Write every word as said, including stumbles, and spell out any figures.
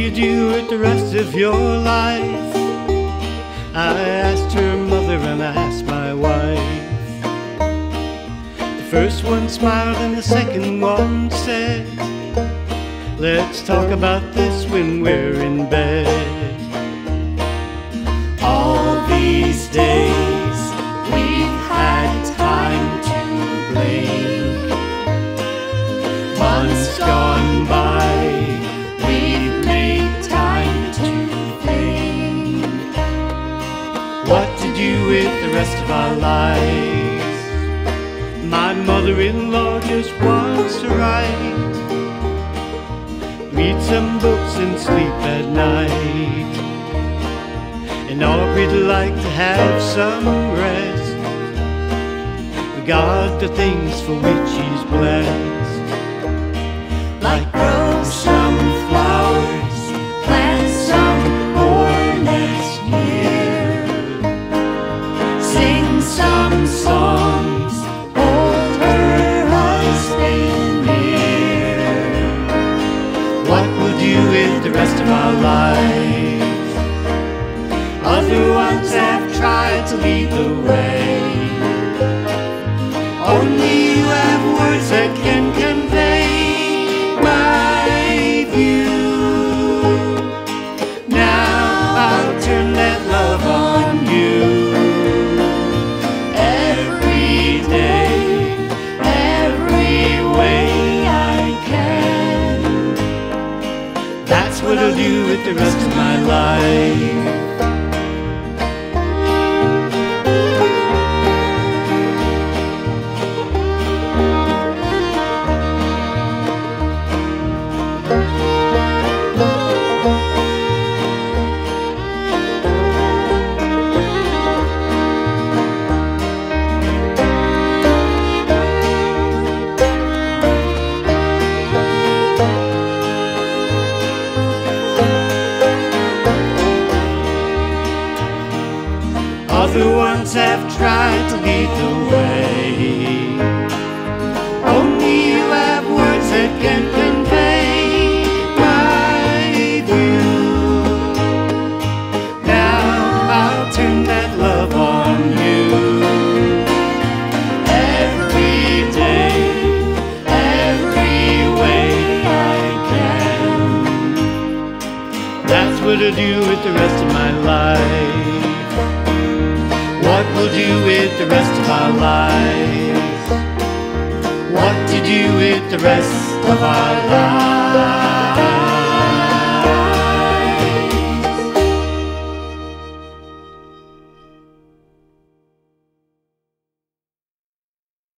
you do with the rest of your life? I asked her mother and I asked my wife. The first one smiled and the second one said, let's talk about this when we're in bed. All these days we've had time to blink. Months gone by, we've made time to think what to do with the rest of our lives. My mother-in-law just wants to write, read some books and sleep at night. And Aubrey'd like to have some rest, regard the things for which she's blessed. Like grow some flowers, plant some more next year, sing some songs, hold her husband near. What we'll do with the rest of our lives, other ones have tried to lead the way. Only you have words that can convey my view. Now I'll turn that love on you. Every day, every way I can. That's what I'll do with the rest of my life. Other ones have tried to lead the way. Only you have words that can convey my view. Now I'll turn that love on you. Every day, every way I can. That's what I'll do with the rest of my life. What we'll do with the rest of our lives. What to do with the rest of our lives.